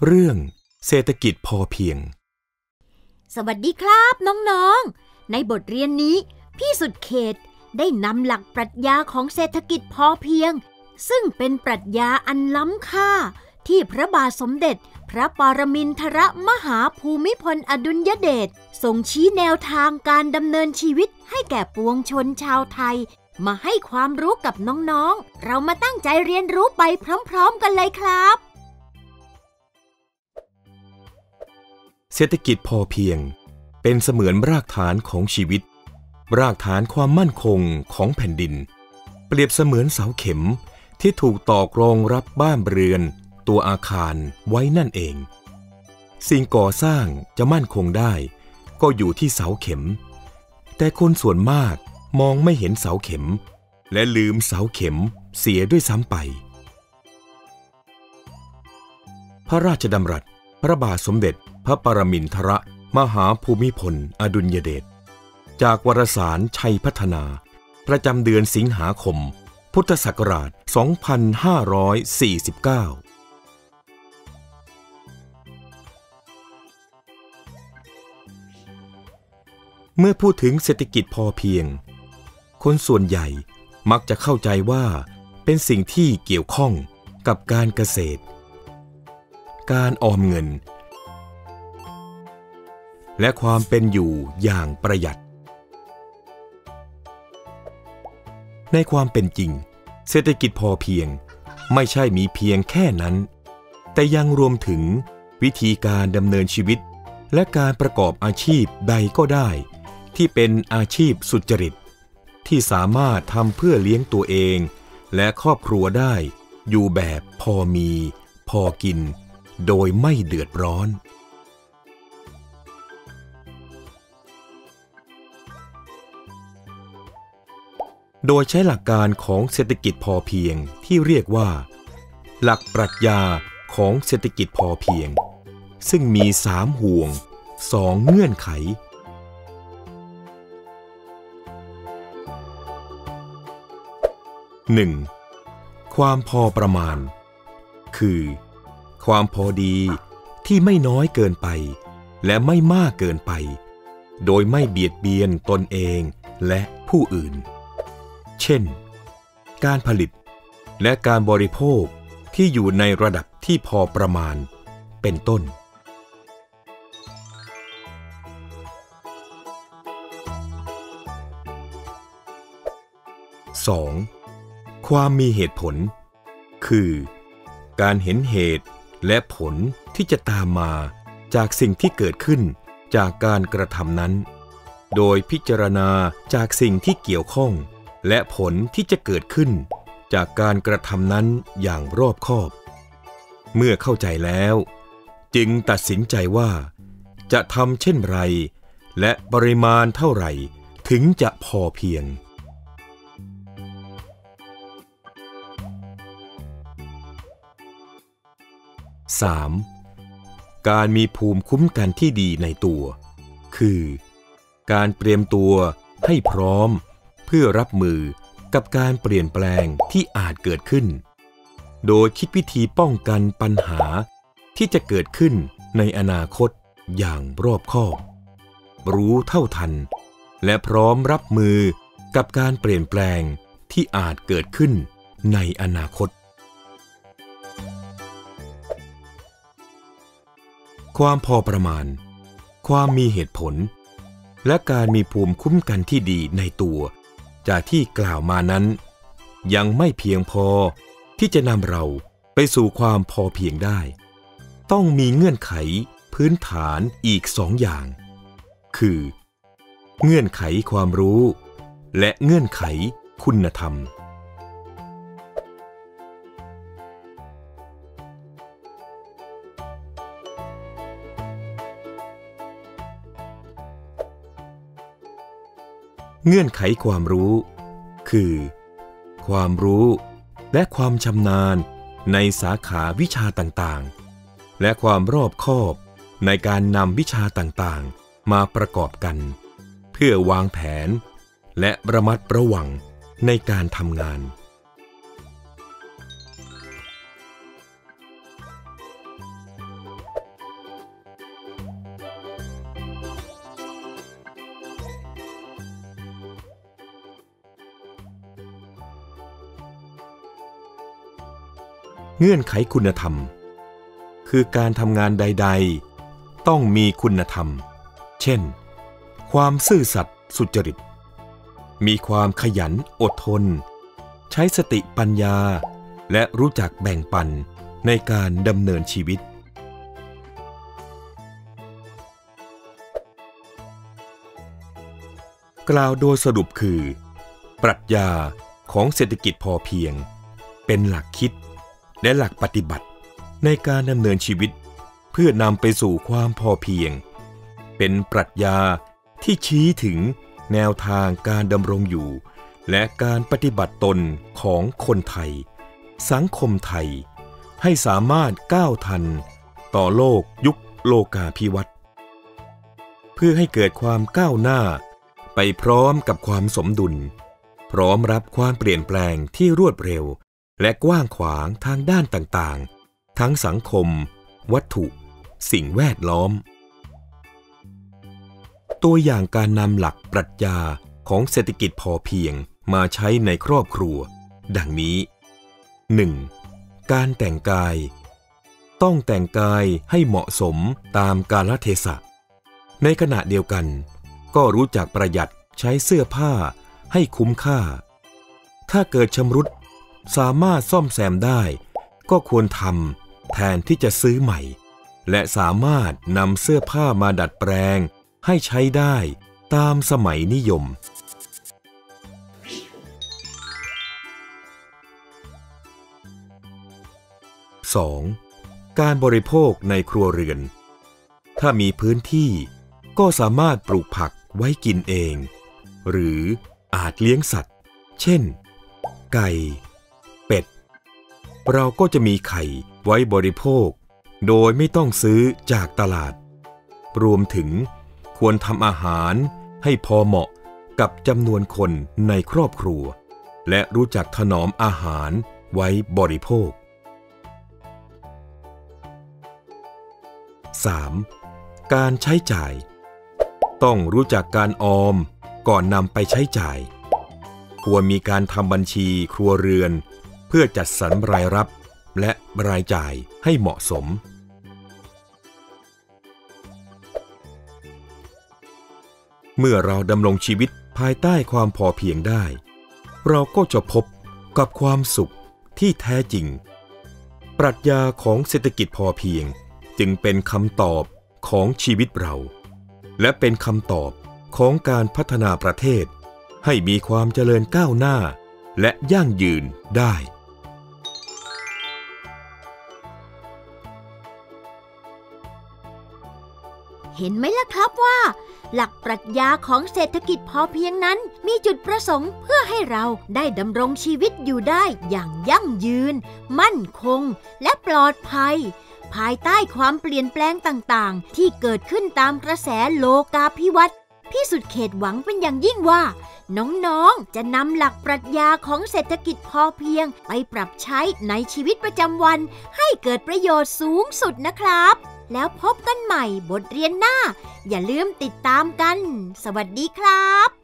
เรื่องเศรษฐกิจพอเพียงสวัสดีครับน้องๆในบทเรียนนี้พี่สุดเขตได้นำหลักปรัชญาของเศรษฐกิจพอเพียงซึ่งเป็นปรัชญาอันล้ำค่าที่พระบาทสมเด็จพระปรมินทรมหาภูมิพลอดุลยเดชทรงชี้แนวทางการดำเนินชีวิตให้แก่ปวงชนชาวไทยมาให้ความรู้กับน้องๆเรามาตั้งใจเรียนรู้ไปพร้อมๆกันเลยครับเศรษฐกิจพอเพียงเป็นเสมือนรากฐานของชีวิตรากฐานความมั่นคงของแผ่นดินเปรียบเสมือนเสาเข็มที่ถูกตอกรองรับบ้านเรือนตัวอาคารไว้นั่นเองสิ่งก่อสร้างจะมั่นคงได้ก็อยู่ที่เสาเข็มแต่คนส่วนมากมองไม่เห็นเสาเข็มและลืมเสาเข็มเสียด้วยซ้ำไปพระราชดำรัสพระบาทสมเด็จพระปรมินทรมหาภูมิพลอดุลยเดชจากวารสารชัยพัฒนาประจำเดือนสิงหาคมพุทธศักราช 2549 เมื่อพูดถึงเศรษฐกิจพอเพียงคนส่วนใหญ่มักจะเข้าใจว่าเป็นสิ่งที่เกี่ยวข้องกับการเกษตรการออมเงินและความเป็นอยู่อย่างประหยัดในความเป็นจริงเศรษฐกิจพอเพียงไม่ใช่มีเพียงแค่นั้นแต่ยังรวมถึงวิธีการดำเนินชีวิตและการประกอบอาชีพใดก็ได้ที่เป็นอาชีพสุจริตที่สามารถทำเพื่อเลี้ยงตัวเองและครอบครัวได้อยู่แบบพอมีพอกินโดยไม่เดือดร้อนโดยใช้หลักการของเศรษฐกิจพอเพียงที่เรียกว่าหลักปรัชญาของเศรษฐกิจพอเพียงซึ่งมี3ห่วง2เงื่อนไข 1. ความพอประมาณคือความพอดีที่ไม่น้อยเกินไปและไม่มากเกินไปโดยไม่เบียดเบียนตนเองและผู้อื่นเช่นการผลิตและการบริโภคที่อยู่ในระดับที่พอประมาณเป็นต้น 2. ความมีเหตุผลคือการเห็นเหตุและผลที่จะตามมาจากสิ่งที่เกิดขึ้นจากการกระทำนั้นโดยพิจารณาจากสิ่งที่เกี่ยวข้องและผลที่จะเกิดขึ้นจากการกระทำนั้นอย่างรอบคอบเมื่อเข้าใจแล้วจึงตัดสินใจว่าจะทำเช่นไรและปริมาณเท่าไหร่ถึงจะพอเพียง 3. การมีภูมิคุ้มกันที่ดีในตัวคือการเตรียมตัวให้พร้อมเพื่อรับมือกับการเปลี่ยนแปลงที่อาจเกิดขึ้นโดยคิดวิธีป้องกันปัญหาที่จะเกิดขึ้นในอนาคตอย่างรอบคอบรู้เท่าทันและพร้อมรับมือกับการเปลี่ยนแปลงที่อาจเกิดขึ้นในอนาคตความพอประมาณความมีเหตุผลและการมีภูมิคุ้มกันที่ดีในตัวจากที่กล่าวมานั้นยังไม่เพียงพอที่จะนำเราไปสู่ความพอเพียงได้ต้องมีเงื่อนไขพื้นฐานอีก2 อย่างคือเงื่อนไขความรู้และเงื่อนไขคุณธรรมเงื่อนไขความรู้คือความรู้และความชำนาญในสาขาวิชาต่างๆและความรอบคอบในการนำวิชาต่างๆมาประกอบกันเพื่อวางแผนและระมัดระวังในการทำงานเงื่อนไขคุณธรรมคือการทำงานใดๆต้องมีคุณธรรมเช่นความซื่อสัตย์สุจริตมีความขยันอดทนใช้สติปัญญาและรู้จักแบ่งปันในการดำเนินชีวิตกล่าวโดยสรุปคือปรัชญาของเศรษฐกิจพอเพียงเป็นหลักคิดและหลักปฏิบัติในการดำเนินชีวิตเพื่อนำไปสู่ความพอเพียงเป็นปรัชญาที่ชี้ถึงแนวทางการดำรงอยู่และการปฏิบัติตนของคนไทยสังคมไทยให้สามารถก้าวทันต่อโลกยุคโลกาภิวัตน์เพื่อให้เกิดความก้าวหน้าไปพร้อมกับความสมดุลพร้อมรับความเปลี่ยนแปลงที่รวดเร็วและกว้างขวางทางด้านต่างๆทั้งสังคมวัตถุสิ่งแวดล้อมตัวอย่างการนำหลักปรัชญาของเศรษฐกิจพอเพียงมาใช้ในครอบครัวดังนี้ 1. การแต่งกายต้องแต่งกายให้เหมาะสมตามกาลเทศะในขณะเดียวกันก็รู้จักประหยัดใช้เสื้อผ้าให้คุ้มค่าถ้าเกิดชำรุดสามารถซ่อมแซมได้ก็ควรทำแทนที่จะซื้อใหม่และสามารถนำเสื้อผ้ามาดัดแปลงให้ใช้ได้ตามสมัยนิยม 2. การบริโภคในครัวเรือนถ้ามีพื้นที่ก็สามารถปลูกผักไว้กินเองหรืออาจเลี้ยงสัตว์เช่นไก่เป็ดเราก็จะมีไข่ไว้บริโภคโดยไม่ต้องซื้อจากตลาดรวมถึงควรทำอาหารให้พอเหมาะกับจำนวนคนในครอบครัวและรู้จักถนอมอาหารไว้บริโภค 3. การใช้จ่ายต้องรู้จักการออมก่อนนำไปใช้จ่ายควรมีการทำบัญชีครัวเรือนเพื่อจัดสรรรายรับและรายจ่ายให้เหมาะสมเมื่อเราดำรงชีวิตภายใต้ความพอเพียงได้เราก็จะพบกับความสุขที่แท้จริงปรัชญาของเศรษฐกิจพอเพียงจึงเป็นคำตอบของชีวิตเราและเป็นคำตอบของการพัฒนาประเทศให้มีความเจริญก้าวหน้าและยั่งยืนได้เห็นไหมล่ะครับว่าหลักปรัชญาของเศรษฐกิจพอเพียงนั้นมีจุดประสงค์เพื่อให้เราได้ดำรงชีวิตอยู่ได้อย่างยั่งยืนมั่นคงและปลอดภัยภายใต้ความเปลี่ยนแปลงต่างๆที่เกิดขึ้นตามกระแสโลกาภิวัตน์พี่สุดเขตหวังเป็นอย่างยิ่งว่าน้องๆจะนำหลักปรัชญาของเศรษฐกิจพอเพียงไปปรับใช้ในชีวิตประจำวันให้เกิดประโยชน์สูงสุดนะครับแล้วพบกันใหม่บทเรียนหน้าอย่าลืมติดตามกันสวัสดีครับ